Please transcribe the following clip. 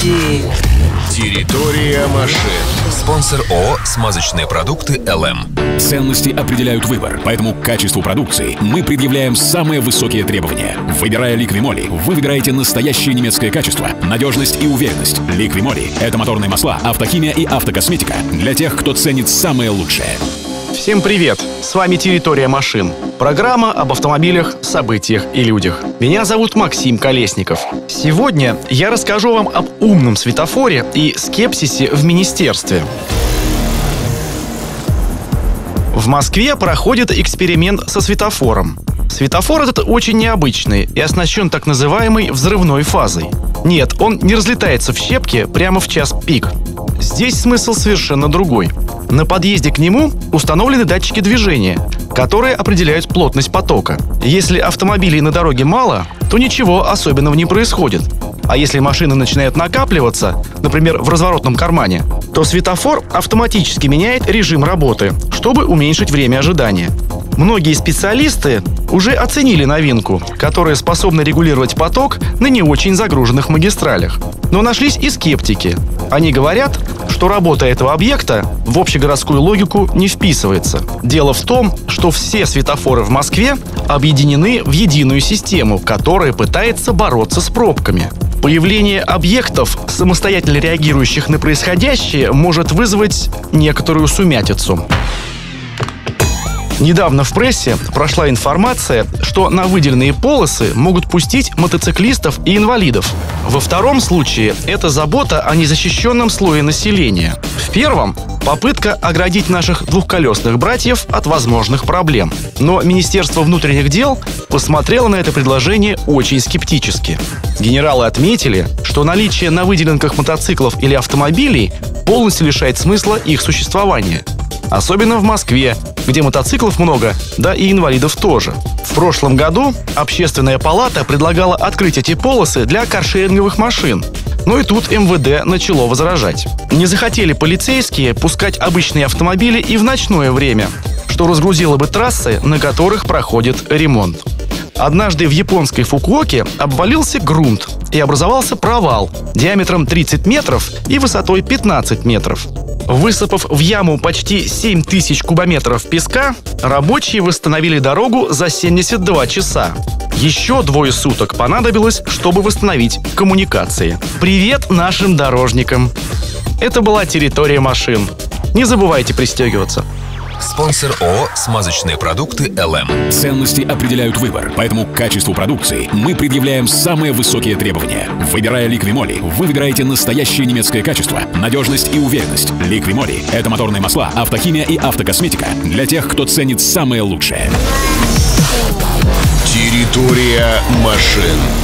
Территория машин. Спонсор ООО «Смазочные продукты ЛМ». Ценности определяют выбор, поэтому к качеству продукции мы предъявляем самые высокие требования. Выбирая Ликвимоли, вы выбираете настоящее немецкое качество, надежность и уверенность. Ликвимоли – это моторные масла, автохимия и автокосметика для тех, кто ценит самое лучшее. Всем привет! С вами «Территория машин». Программа об автомобилях, событиях и людях. Меня зовут Максим Колесников. Сегодня я расскажу вам об умном светофоре и скепсисе в министерстве. В Москве проходит эксперимент со светофором. Светофор этот очень необычный и оснащен так называемой взрывной фазой. Нет, он не разлетается в щепки прямо в час пик. Здесь смысл совершенно другой. На подъезде к нему установлены датчики движения, которые определяют плотность потока. Если автомобилей на дороге мало, то ничего особенного не происходит. А если машины начинают накапливаться, например, в разворотном кармане, то светофор автоматически меняет режим работы, чтобы уменьшить время ожидания. Многие специалисты уже оценили новинку, которая способна регулировать поток на не очень загруженных магистралях. Но нашлись и скептики. Они говорят, что работа этого объекта в общегородскую логику не вписывается. Дело в том, что все светофоры в Москве объединены в единую систему, которая пытается бороться с пробками. Появление объектов, самостоятельно реагирующих на происходящее, может вызвать некоторую сумятицу. Недавно в прессе прошла информация, что на выделенные полосы могут пустить мотоциклистов и инвалидов. Во втором случае это забота о незащищенном слое населения. В первом – попытка оградить наших двухколесных братьев от возможных проблем. Но Министерство внутренних дел посмотрело на это предложение очень скептически. Генералы отметили, что наличие на выделенках мотоциклов или автомобилей полностью лишает смысла их существования. Особенно в Москве, где мотоциклов много, да и инвалидов тоже. В прошлом году Общественная палата предлагала открыть эти полосы для каршеринговых машин. Но и тут МВД начало возражать. Не захотели полицейские пускать обычные автомобили и в ночное время, что разгрузило бы трассы, на которых проходит ремонт. Однажды в японской Фукуоке обвалился грунт и образовался провал диаметром 30 метров и высотой 15 метров. Высыпав в яму почти 7000 кубометров песка, рабочие восстановили дорогу за 72 часа. Еще 2 суток понадобилось, чтобы восстановить коммуникации. Привет нашим дорожникам! Это была «Территория машин». Не забывайте пристегиваться. Спонсор ООО «Смазочные продукты ЛМ». Ценности определяют выбор, поэтому к качеству продукции мы предъявляем самые высокие требования. Выбирая Ликвимоли, вы выбираете настоящее немецкое качество, надежность и уверенность. Ликвимоли – это моторные масла, автохимия и автокосметика для тех, кто ценит самое лучшее. Территория машин.